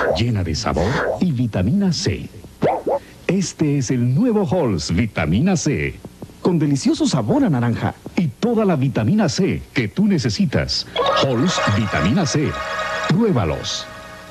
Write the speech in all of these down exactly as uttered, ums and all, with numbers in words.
llena de sabor y vitamina C. Este es el nuevo Halls Vitamina C, con delicioso sabor a naranja y toda la vitamina C que tú necesitas. Halls Vitamina C. Pruébalos.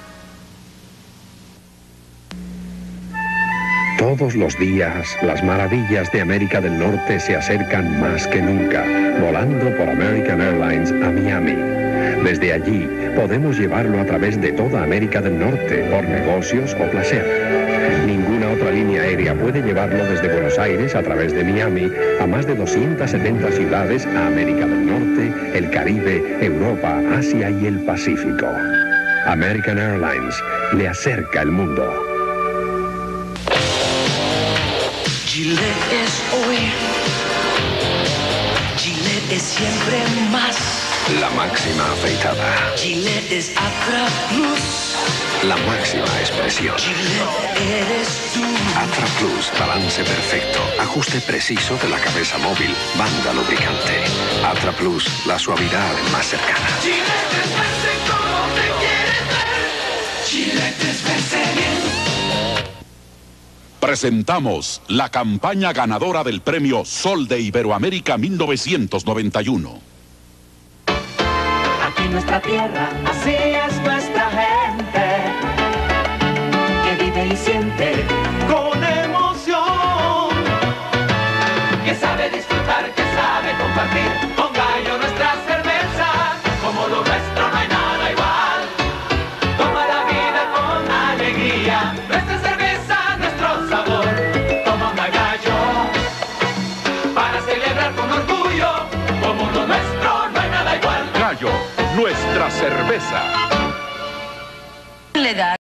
Todos los días, las maravillas de América del Norte se acercan más que nunca, volando por American Airlines a Miami. Desde allí, podemos llevarlo a través de toda América del Norte, por negocios o placer. Ninguna otra línea aérea puede llevarlo desde Buenos Aires a través de Miami a más de doscientas setenta ciudades a América del Norte, el Caribe, Europa, Asia y el Pacífico. American Airlines le acerca el mundo. Gillette es hoy, Gillette es siempre más. La máxima afeitada. Gillette es Atra Plus. La máxima expresión. Gillette eres tú. Atra Plus, balance perfecto, ajuste preciso de la cabeza móvil, banda lubricante. Atra Plus, la suavidad más cercana. Gillette es verse como te quieres ver. Gillette es verse bien. Presentamos la campaña ganadora del premio Sol de Iberoamérica mil novecientos noventa y uno. Aquí en nuestra tierra, así es nuestra gente, que vive y siente con emoción, Que sabe disfrutar, que sabe compartir. Con Gallo nuestra cerveza, como lo nuestro no hay nada igual. Toma la vida con alegría. Nuestra cerveza, nuestro sabor. Toma una Gallo para celebrar con orgullo. Como lo nuestro no hay nada igual. Gallo, nuestra cerveza. Le da